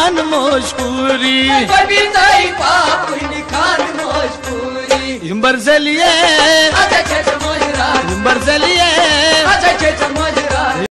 खान मोशपूरी बबी ताई पापुनी खान मोशपूरी इम्बर से लिए